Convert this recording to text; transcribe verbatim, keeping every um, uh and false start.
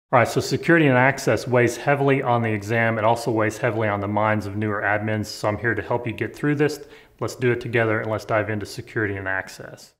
All right, so security and access weighs heavily on the exam. It also weighs heavily on the minds of newer admins. So I'm here to help you get through this. Let's do it together and let's dive into security and access.